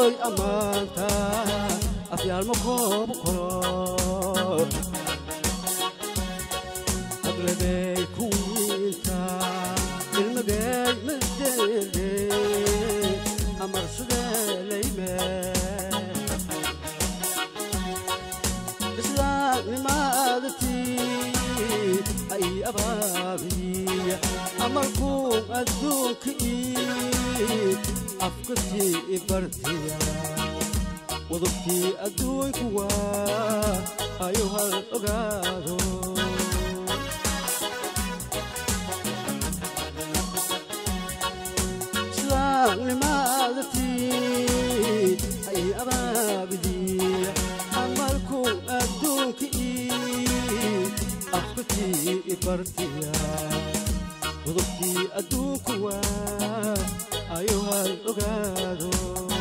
hoy amanta afyal mako bukoro aglebe kuita ilmagay mdede amar sude leime islam limadati ay ababi amarkum adduunki afkati ibartiya wadubki adduunku waa ayuhal ogaado islam limadati ay ababi amarkum adduunki afkati ibartiya wadubki adduunku waa ayuhal ogaado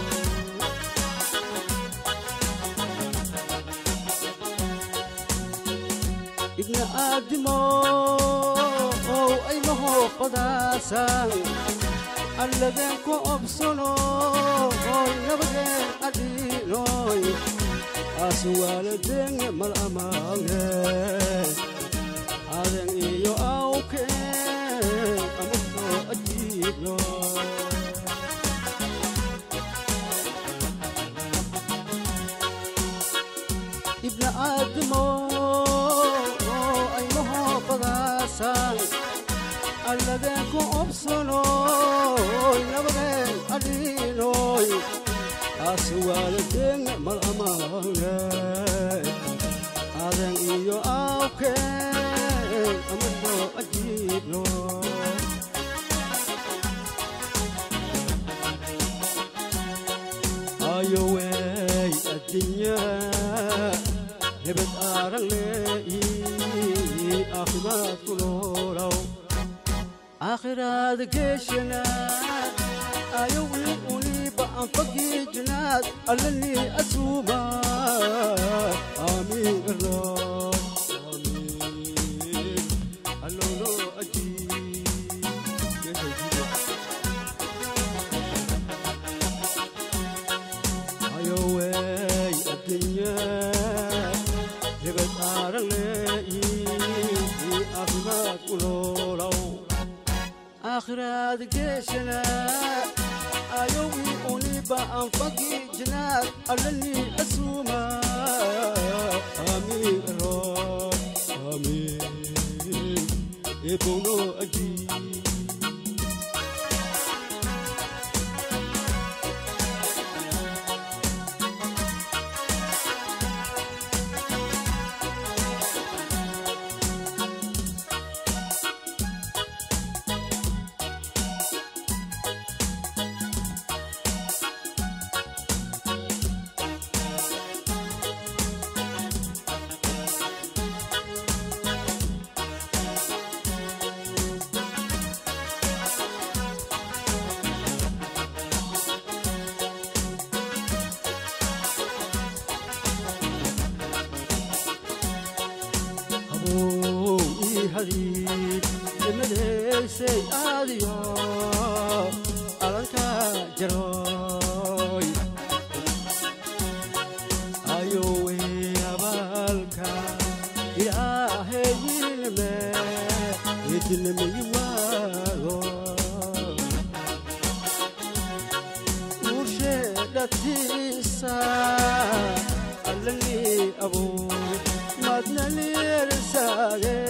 ibn aadimo ay maho qadaasan alladeen ku obsano nabadeen adinoy aswaaladeen mal amaange aden iyo awke amako ajibno ibn aadamo ay maho qadaasan alladeen ku obsano nabadeen adinoy aswaaladeen mal amaange aden iyo awke amako ajibno ayo way addunya hebed arangley akhirad kulolaw akhirad geshna ayo uli ba anfaqijnad alani asuma amin allah amin allo aji ayo way addunya hebed arangley akhirad kulolaw akhirad geshna ayo uli ba anfaqijnad alani asuma amin allah amin ebono aji say adiyo alanka jaroy ayo we abalka ilahayilme yidnimi wago urshe datisa alani abu madnali ersage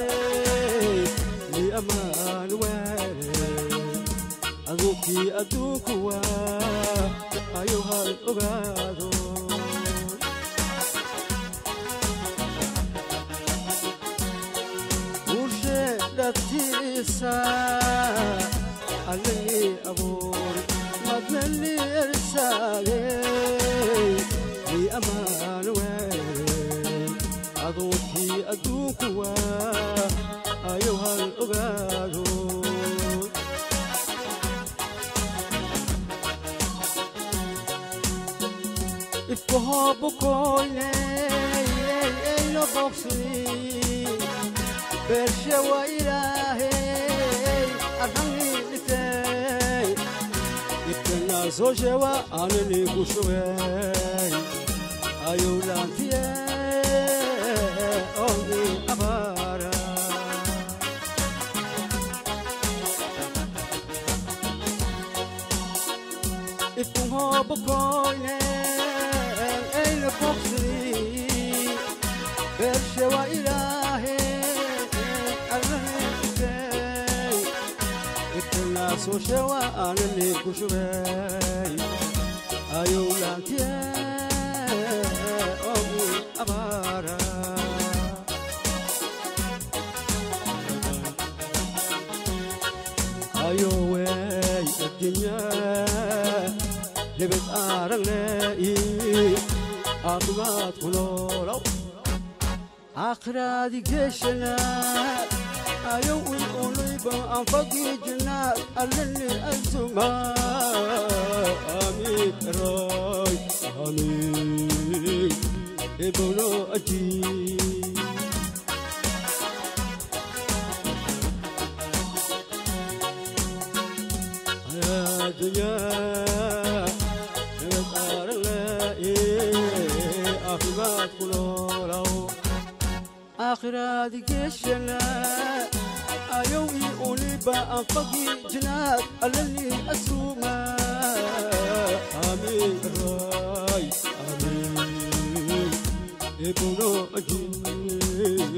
aman aduki aduku waa ayuhal ogaado urshe datisa alani abur madnali ersage li aman aduki aduku waa ayuhal ogaado ifkoho bukoyle no boxi bershe wa ilahe arhami litay ifna زوجوا أنا اللي بشوي أيولانتي أمي أبارا إفهم بكوني أين بوكسي برشوا إلهي زوجوا أنا اللي بشوي أيولانتي أمي أبارا أيوة الدنيا لبس أرغلي أطلعت خلولو أخرادي جيشنا أيوة الأوليبا أنفقي جنات ألني الزمان آمين راي آمين إبنو أجيب يا دنيا نبقى رغلائي أخبات كلولو آخرات جيشنا أيوي أوليبا أنفقي جنات ألني أسوما آمين راي آمين إبنو أجيب